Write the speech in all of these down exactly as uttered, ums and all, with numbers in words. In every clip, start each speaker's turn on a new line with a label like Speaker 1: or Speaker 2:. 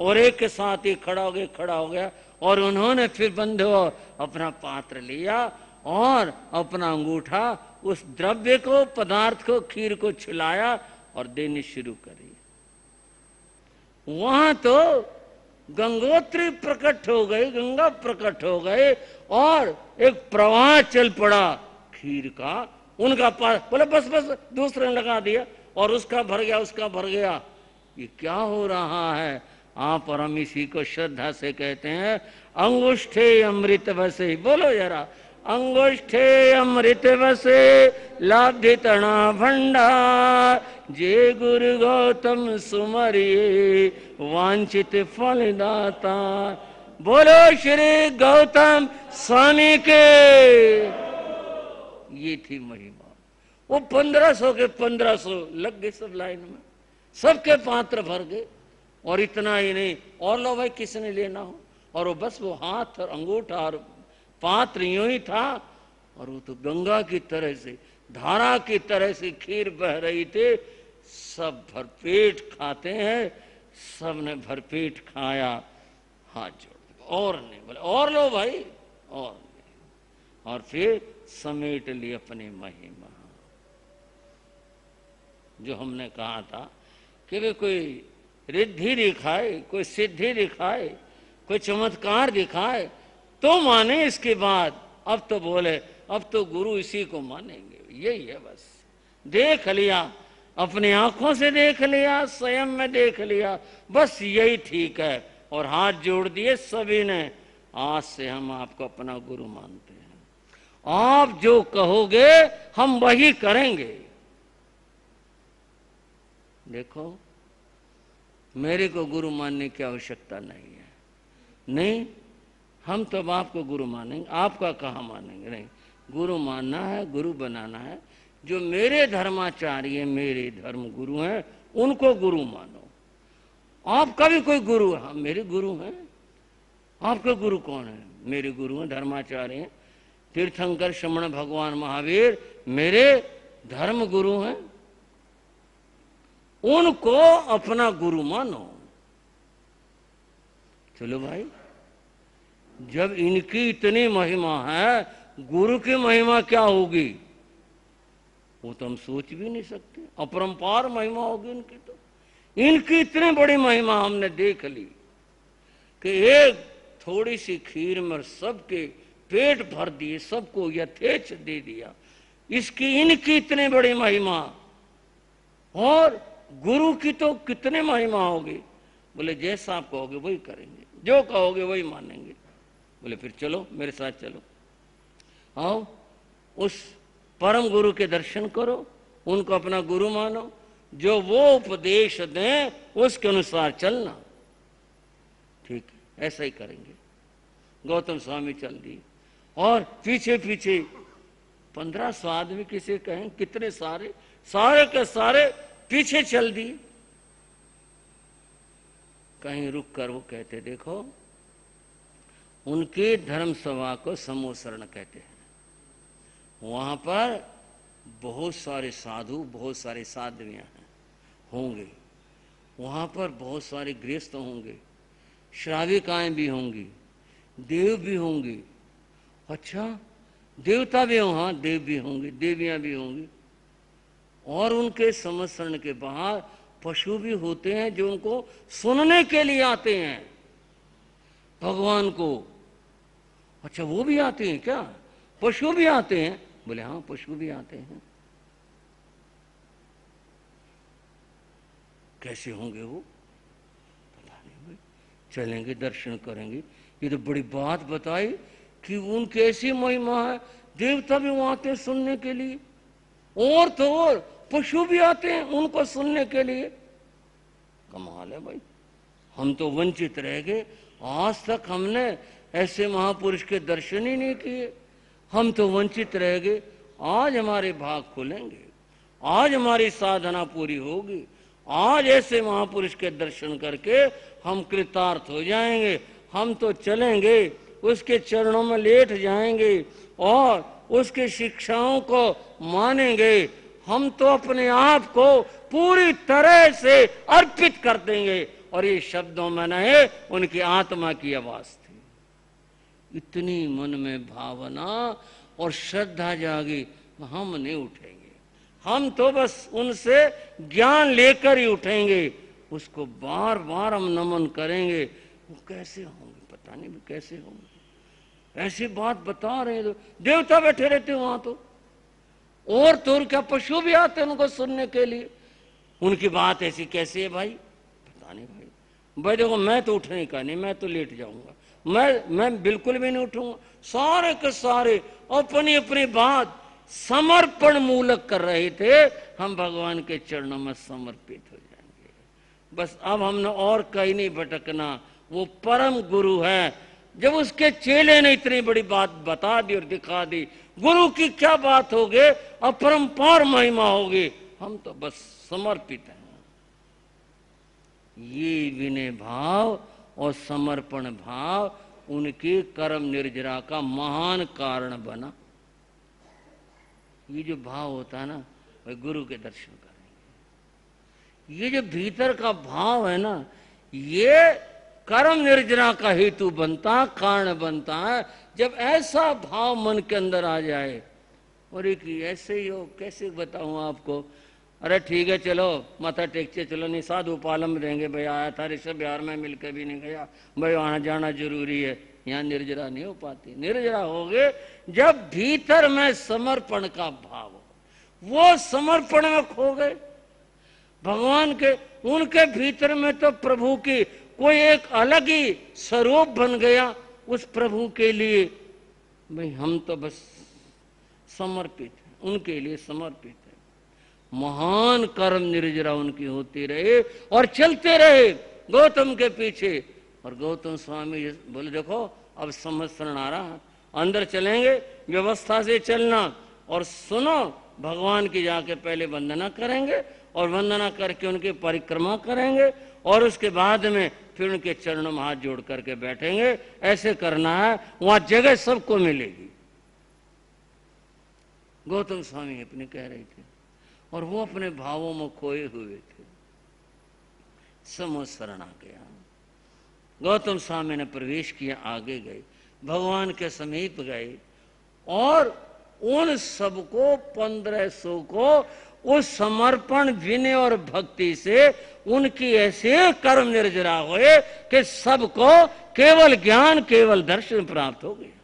Speaker 1: और एक के साथ ही खड़ा हो गया खड़ा हो गया और उन्होंने फिर बंधु अपना पात्र लिया और अपना अंगूठा उस द्रव्य को, पदार्थ को, खीर को छिलाया और देनी शुरू करी। वहां तो गंगोत्री प्रकट हो गई, गंगा प्रकट हो गए और एक प्रवाह चल पड़ा खीर का। उनका पास बोले बस बस दूसरे ने लगा दिया और उसका भर गया, उसका भर गया। ये क्या हो रहा है? आप और हम इसी को श्रद्धा से कहते हैं अंगुष्ठे अमृत बसे। बोलो जरा, अंगुष्ठे अमृत बसे लाभि तना भंडार, जे गुरु गौतम सुमरिए वांछित फल दाता। बोलो श्री गौतम स्वामी के। ये थी महिमा। वो पंद्रह सौ के पंद्रह सौ लग गए सब लाइन में, सबके पात्र भर गए। और इतना ही नहीं, और लो भाई किसने लेना हो, और वो बस वो हाथ और अंगूठा और पात्र यूं ही था और वो तो गंगा की तरह से, धारा की तरह से खीर बह रही थी। सब भरपेट खाते हैं, सब ने भरपेट खाया। हाथ जोड़ और नहीं बोले और लो भाई और नहीं, और फिर समेट ली अपनी महिमा। जो हमने कहा था कि वे कोई रिद्धि दिखाए, कोई सिद्धि दिखाए, कोई चमत्कार दिखाए तो माने। इसके बाद अब तो बोले अब तो गुरु इसी को मानेंगे। यही है बस, देख लिया, अपनी आंखों से देख लिया, स्वयं में देख लिया, बस यही ठीक है। और हाथ जोड़ दिए सभी ने। आज से हम आपको अपना गुरु मानते हैं, आप जो कहोगे हम वही करेंगे। देखो, मेरे को गुरु मानने की आवश्यकता नहीं है। नहीं, हम तो आपको गुरु मानेंगे, आपका कहाँ मानेंगे? नहीं, गुरु मानना है, गुरु बनाना है। जो मेरे धर्माचार्य, मेरे धर्म गुरु हैं, उनको गुरु मानो। आपका भी कोई गुरु है? हाँ, मेरे गुरु हैं। आपके गुरु कौन है? मेरे गुरु हैं, धर्माचार्य हैं, तीर्थंकर श्रमण भगवान महावीर मेरे धर्म गुरु हैं। उनको अपना गुरु मानो। चलो भाई, जब इनकी इतनी महिमा है, गुरु की महिमा क्या होगी वो तो हम सोच भी नहीं सकते। अपरंपार महिमा होगी इनकी। तो इनकी इतनी बड़ी महिमा हमने देख ली कि एक थोड़ी सी खीर में सबके पेट भर दिए, सबको यथेच दे दिया। इसकी इनकी इतनी बड़ी महिमा, और गुरु की तो कितने महिमा होगी। बोले जैसा आप कहोगे वही करेंगे, जो कहोगे वही मानेंगे। बोले फिर चलो मेरे साथ चलो, आओ उस परम गुरु के दर्शन करो, उनको अपना गुरु मानो, जो वो उपदेश दें उसके अनुसार चलना। ठीक है, ऐसा ही करेंगे। गौतम स्वामी चल दिए और पीछे पीछे पंद्रह सौ आदमी किसे कहें, कितने सारे, सारे के सारे पीछे चल दिए। कहीं रुक कर वो कहते, देखो उनके धर्म सभा को समोसरण कहते हैं। वहां पर बहुत सारे साधु, बहुत सारे साध्वियां हैं, होंगे। वहां पर बहुत सारे गृहस्थ होंगे, श्राविकाएं भी होंगी, देव भी होंगे। अच्छा, देवता भी हों? हाँ, देव भी होंगे, देवियां भी होंगी। और उनके समस्रण के बाहर पशु भी होते हैं जो उनको सुनने के लिए आते हैं, भगवान को। अच्छा, वो भी आते हैं क्या? पशु भी आते हैं? बोले हाँ, पशु भी आते हैं। कैसे होंगे वो? पता नहीं भाई, चलेंगे, दर्शन करेंगे। ये तो बड़ी बात बताई कि उनकी ऐसी महिमा है, देवता भी वहां आते हैं सुनने के लिए, और तो और पशु भी आते हैं उनको सुनने के लिए। कमाल है भाई, हम तो वंचित रह गए। आज तक हमने ऐसे महापुरुष के दर्शन ही नहीं किए, हम तो वंचित रह गए। आज हमारे भाग खुलेंगे, आज हमारी साधना पूरी होगी। आज ऐसे महापुरुष के दर्शन करके हम कृतार्थ हो जाएंगे। हम तो चलेंगे, उसके चरणों में लेट जाएंगे और उसकी शिक्षाओं को मानेंगे। हम तो अपने आप को पूरी तरह से अर्पित कर देंगे और ये शब्दों में नहीं, उनकी आत्मा की आवाज थी। इतनी मन में भावना और श्रद्धा जागी, हम नहीं उठेंगे, हम तो बस उनसे ज्ञान लेकर ही उठेंगे, उसको बार बार हम नमन करेंगे। वो कैसे होंगे पता नहीं कैसे होंगे, ऐसी बात बता रहे हैं तो देवता बैठे रहते वहां, तो और तो क्या पशु भी आते हैं उनको सुनने के लिए। उनकी बात ऐसी कैसे है भाई, पता नहीं भाई। भाई देखो मैं तो उठने का नहीं, मैं तो लेट जाऊंगा, मैं मैं बिल्कुल भी नहीं उठूंगा। सारे के सारे अपनी अपनी बात समर्पण मूलक कर रहे थे। हम भगवान के चरणों में समर्पित हो जाएंगे बस। अब हमने और कहीं नहीं भटकना, वो परम गुरु है। जब उसके चेले ने इतनी बड़ी बात बता दी और दिखा दी, गुरु की क्या बात होगी, अपरंपार महिमा होगी। हम तो बस समर्पित हैं। ये विनय भाव और समर्पण भाव उनके कर्म निर्जरा का महान कारण बना। ये जो भाव होता है ना, वह गुरु के दर्शन करेंगे। ये जो भीतर का भाव है ना, ये कर्म निर्जरा का हेतु बनता, कारण बनता है। जब ऐसा भाव मन के अंदर आ जाए, और एक ऐसे ही हो, कैसे बताऊं आपको, अरे ठीक है चलो माथा टेकचे चलो, नहीं साधु पालम रहेंगे भाई, आया था ऋषभ बिहार में मिलकर भी नहीं गया भाई, वहां जाना जरूरी है। यहाँ निर्जरा नहीं हो पाती। निर्जरा होगे जब भीतर में समर्पण का भाव हो। वो समर्पण में खो गए भगवान के, उनके भीतर में तो प्रभु की कोई एक अलग ही स्वरूप बन गया उस प्रभु के लिए। भाई हम तो बस समर्पित हैं, उनके लिए समर्पित है। महान कर्म निर्जरा उनकी होती रहे और चलते रहे गौतम के पीछे। और गौतम स्वामी बोले देखो अब संवत्सरण आ रहा है, अंदर चलेंगे, व्यवस्था से चलना, और सुनो भगवान की जाके पहले वंदना करेंगे और वंदना करके उनकी परिक्रमा करेंगे, और उसके बाद में फिर उनके चरणों में हाथ जोड़ करके बैठेंगे। ऐसे करना है, वहां जगह सबको मिलेगी। गौतम स्वामी अपने कह रहे थे और वो अपने भावों में खोए हुए थे। संवत्सरण आ गया, गौतम स्वामी ने प्रवेश किया, आगे गए, भगवान के समीप गए, और उन सबको पंद्रह सौ को उस समर्पण विनय और भक्ति से उनकी ऐसे कर्म निर्जरा हुए कि सबको केवल ज्ञान, केवल दर्शन प्राप्त हो गया।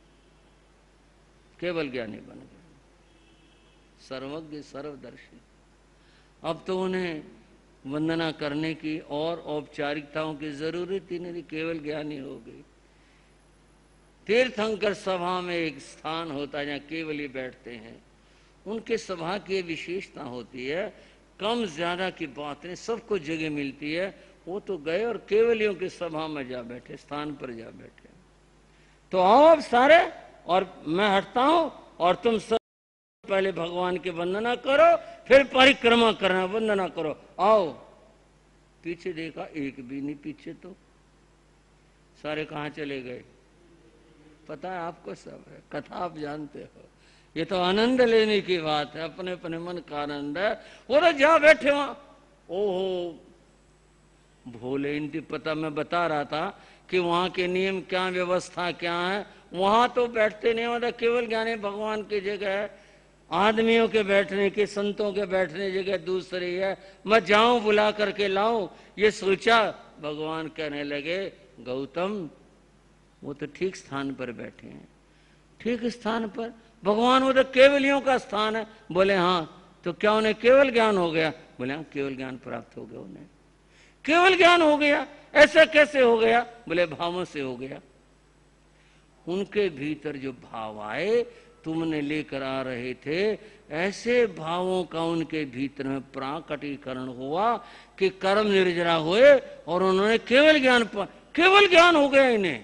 Speaker 1: केवल ज्ञानी बन गए, सर्वज्ञ सर्वदर्शी। अब तो उन्हें वंदना करने की और औपचारिकताओं की जरूरत ही नहीं, केवल ज्ञानी हो गई। तीर्थंकर सभा में एक स्थान होता है जहाँ केवल ही बैठते हैं, उनके सभा की विशेषता होती है, कम ज्यादा की बात नहीं, सबको जगह मिलती है। वो तो गए और केवलियों की सभा में जा बैठे, स्थान पर जा बैठे। तो आओ अब सारे, और मैं हटता हूं और तुम सब पहले भगवान की वंदना करो, फिर परिक्रमा करना, वंदना करो, आओ। पीछे देखा, एक भी नहीं पीछे, तो सारे कहाँ चले गए पता है आपको, सब है, कथा आप जानते हो। ये तो आनंद लेने की बात है, अपने अपने मन का आनंद है। वो तो जा बैठे वहां, ओहो भोले, इनकी पता मैं बता रहा था कि वहां के नियम क्या, व्यवस्था क्या है। वहां तो बैठते नहीं, मतलब केवल ज्ञानी भगवान की जगह है। आदमियों के बैठने की, संतों के बैठने जगह दूसरी है। मैं जाऊं बुला करके लाऊं, ये सोचा। भगवान कहने लगे गौतम वो तो ठीक स्थान पर बैठे हैं, ठीक स्थान पर। भगवान वो तो केवलियों का स्थान है। बोले हाँ, तो क्या उन्हें केवल ज्ञान हो गया? बोले हाँ, केवल ज्ञान प्राप्त हो गया, उन्हें केवल ज्ञान हो गया। ऐसा कैसे हो गया? बोले भावों से हो गया। उनके भीतर जो भाव आए, तुमने लेकर आ रहे थे, ऐसे भावों का उनके भीतर में प्राकटीकरण हुआ कि कर्म निर्जरा हुए और उन्होंने केवल ज्ञान पा, केवल ज्ञान हो गया इन्हें।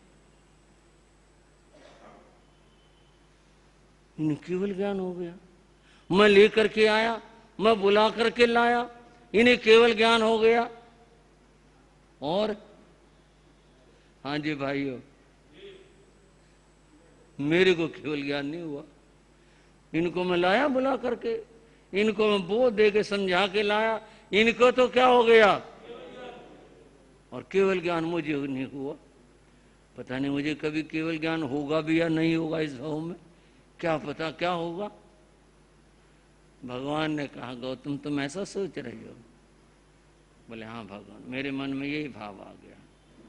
Speaker 1: इन्हें केवल ज्ञान हो गया। मैं लेकर के आया, मैं बुला करके लाया, इन्हें केवल ज्ञान हो गया। और हाँ जी भाइयों, मेरे को केवल ज्ञान नहीं हुआ। इनको मैं लाया बुला करके, इनको मैं बोध दे के समझा के लाया, इनको तो क्या हो गया? और केवल ज्ञान मुझे नहीं हुआ। पता नहीं मुझे कभी केवल ज्ञान होगा भी या नहीं होगा इस भाव में, क्या पता क्या होगा। भगवान ने कहा गौतम तुम ऐसा सोच रहे हो? बोले हाँ भगवान, मेरे मन में यही भाव आ गया।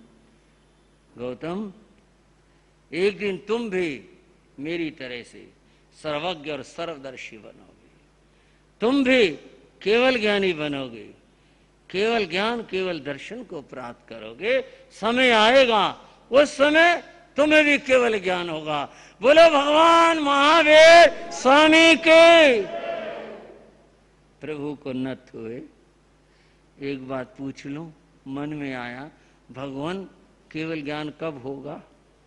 Speaker 1: गौतम एक दिन तुम भी मेरी तरह से सर्वज्ञ और सर्वदर्शी बनोगे, तुम भी केवल ज्ञानी बनोगे, केवल ज्ञान केवल दर्शन को प्राप्त करोगे। समय आएगा उस समय तुम्हें भी केवल ज्ञान होगा। बोलो भगवान महावीर स्वामी के। प्रभु को नत हुए। एक बात पूछ लूं, मन में आया, भगवान केवल ज्ञान कब होगा?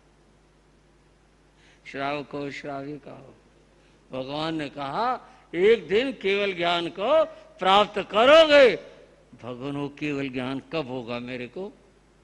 Speaker 1: श्रावक हो श्राविका हो, भगवान ने कहा एक दिन केवल ज्ञान को प्राप्त करोगे। भगवान वो केवल ज्ञान कब होगा मेरे को?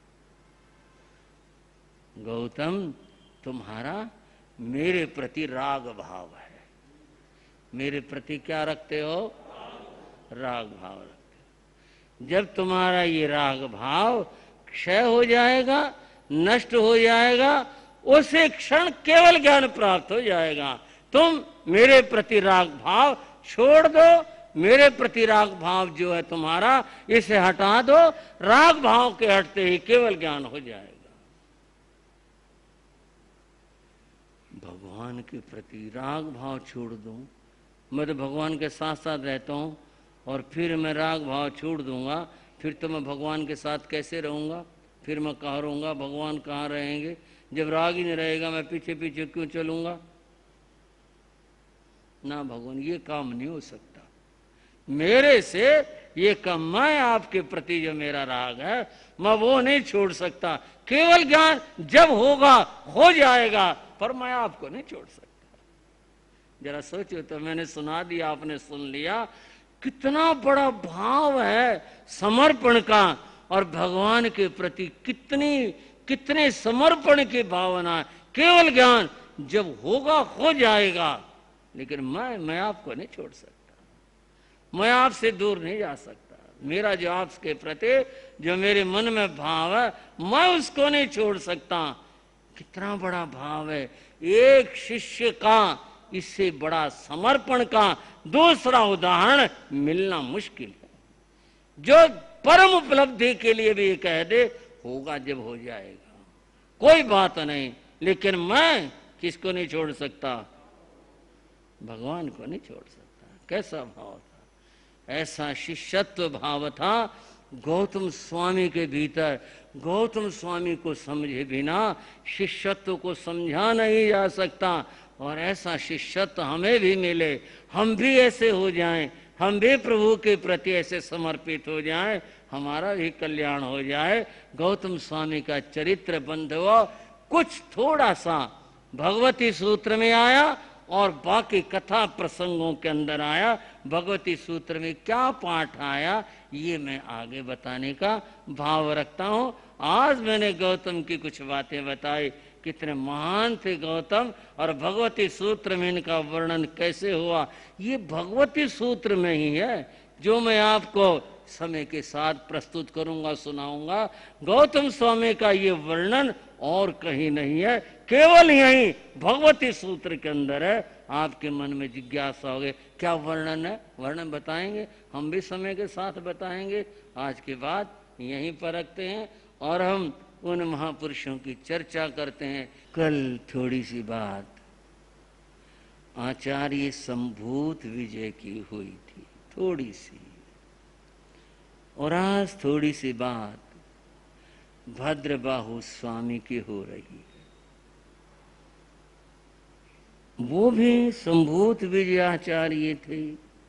Speaker 1: गौतम तुम्हारा मेरे प्रति राग भाव है। मेरे प्रति क्या रखते हो? राग भाव रखते हो। जब तुम्हारा ये राग भाव क्षय हो जाएगा, नष्ट हो जाएगा, उसी क्षण केवल ज्ञान प्राप्त हो जाएगा। तुम मेरे प्रति राग भाव छोड़ दो, मेरे प्रति राग भाव जो है तुम्हारा इसे हटा दो, राग भाव के हटते ही केवल ज्ञान हो जाएगा। भगवान के प्रति राग भाव छोड़ दूं, मैं तो भगवान के साथ साथ रहता हूं और फिर मैं राग भाव छोड़ दूंगा, फिर तो मैं भगवान के साथ कैसे रहूंगा? फिर मैं कहाँ रहूंगा? भगवान कहाँ रहेंगे? जब राग ही नहीं रहेगा मैं पीछे पीछे क्यों चलूंगा? ना भगवान, ये काम नहीं हो सकता मेरे से। ये काम मैं आपके प्रति जो मेरा राग है मैं वो नहीं छोड़ सकता। केवल ज्ञान जब होगा हो जाएगा, पर मैं आपको नहीं छोड़ सकता। जरा सोचो तो, मैंने सुना दिया, आपने सुन लिया, कितना बड़ा भाव है समर्पण का, और भगवान के प्रति कितनी कितने समर्पण की भावना। केवल ज्ञान जब होगा हो जाएगा, लेकिन मैं मैं आपको नहीं छोड़ सकता, मैं आपसे दूर नहीं जा सकता। मेरा जो आपके प्रति जो मेरे मन में भाव है मैं उसको नहीं छोड़ सकता। कितना बड़ा भाव है एक शिष्य का, इससे बड़ा समर्पण का दूसरा उदाहरण मिलना मुश्किल है। जो परम उपलब्धि के लिए भी कह दे होगा जब हो जाएगा, कोई बात नहीं, लेकिन मैं किसको नहीं छोड़ सकता? भगवान को नहीं छोड़ सकता। कैसा भाव था? ऐसा शिष्यत्व भाव था गौतम स्वामी के भीतर। गौतम स्वामी को समझे बिना शिष्यत्व को समझा नहीं जा सकता, और ऐसा शिष्यत्व हमें भी मिले, हम भी ऐसे हो जाएं, हम भी प्रभु के प्रति ऐसे समर्पित हो जाएं, हमारा भी कल्याण हो जाए। गौतम स्वामी का चरित्र बंधुओं कुछ थोड़ा सा भगवती सूत्र में आया और बाकी कथा प्रसंगों के अंदर आया। भगवती सूत्र में क्या पाठ आया ये मैं आगे बताने का भाव रखता हूँ। आज मैंने गौतम की कुछ बातें बताई, कितने महान थे गौतम, और भगवती सूत्र में इनका वर्णन कैसे हुआ ये भगवती सूत्र में ही है, जो मैं आपको समय के साथ प्रस्तुत करूंगा, सुनाऊंगा। गौतम स्वामी का ये वर्णन और कहीं नहीं है, केवल यही भगवती सूत्र के अंदर है। आपके मन में जिज्ञासा होगी क्या वर्णन है, वर्णन बताएंगे, हम भी समय के साथ बताएंगे। आज के बाद यहीं पर रखते हैं और हम उन महापुरुषों की चर्चा करते हैं। कल थोड़ी सी बात आचार्य संभूत विजय की हुई थी, थोड़ी सी, और आज थोड़ी सी बात भद्रबाहु स्वामी की हो रही है। वो भी संभूत विजय आचार्य थे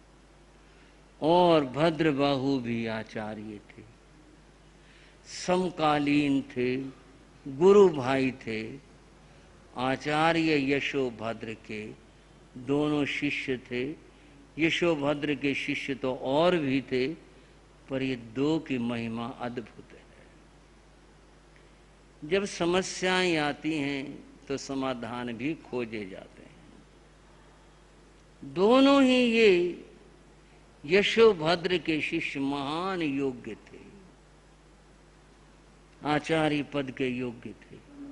Speaker 1: और भद्रबाहु भी आचार्य थे, समकालीन थे, गुरु भाई थे। आचार्य यशोभद्र के दोनों शिष्य थे। यशोभद्र के शिष्य तो और भी थे, पर ये दो की महिमा अद्भुत है। जब समस्याएं आती हैं तो समाधान भी खोजे जाते हैं। दोनों ही ये यशोभद्र के शिष्य महान योग्य थे। आचार्य पद के योग्य थे।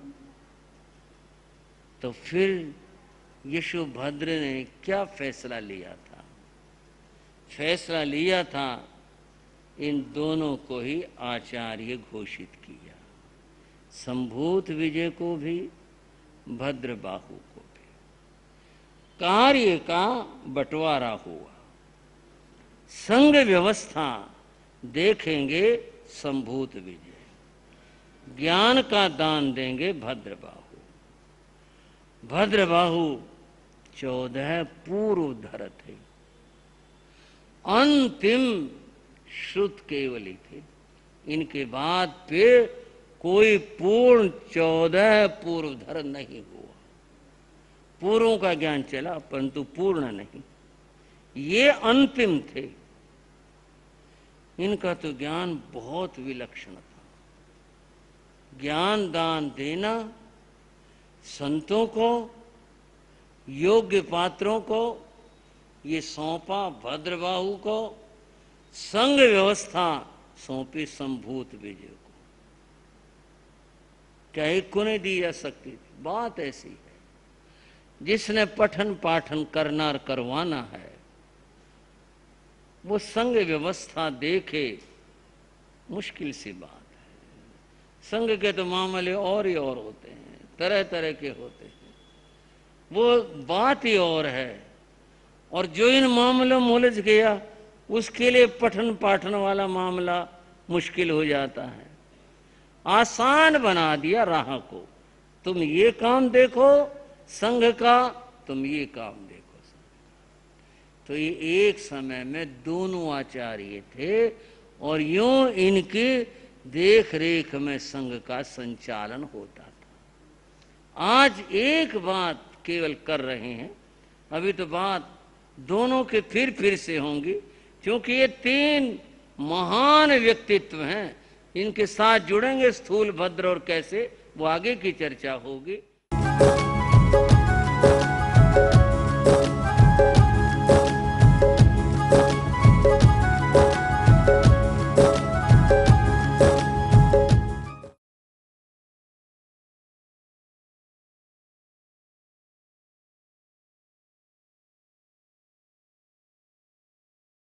Speaker 1: तो फिर यशोभद्र ने क्या फैसला लिया था? फैसला लिया था इन दोनों को ही आचार्य घोषित किया, संभूत विजय को भी, भद्रबाहु को भी। कार्य का बंटवारा हुआ। संघ व्यवस्था देखेंगे संभूत विजय, ज्ञान का दान देंगे भद्रबाहु। भद्रबाहु चौदह पूर्व धर थे, अंतिम श्रुत केवली थे। इनके बाद फिर कोई पूर्ण चौदह पूर्वधर नहीं हुआ। पूर्वों का ज्ञान चला परंतु पूर्ण नहीं, ये अंतिम थे। इनका तो ज्ञान बहुत विलक्षण था। ज्ञान दान देना, संतों को, योग्य पात्रों को, ये सौंपा भद्रबाहु को। संघ व्यवस्था सौंपी संभूत विजय को। क्या एक को नहीं दी जा सकती थी? बात ऐसी है, जिसने पठन पाठन करना और करवाना है वो संघ व्यवस्था देखे, मुश्किल सी बात है। संघ के तो मामले और ही और होते हैं, तरह तरह के होते हैं, वो बात ही और है। और जो इन मामलों में उलझ गया उसके लिए पठन पाठन वाला मामला मुश्किल हो जाता है। आसान बना दिया राह को, तुम ये काम देखो संघ का, तुम ये काम देखो। तो ये एक समय में दोनों आचार्य थे और यूं इनकी देख रेख में संघ का संचालन होता था। आज एक बात केवल कर रहे हैं, अभी तो बात दोनों के फिर फिर से होंगी, क्योंकि ये तीन महान व्यक्तित्व हैं। इनके साथ जुड़ेंगे स्थूल, भद्र और कैसे, वो आगे की चर्चा होगी।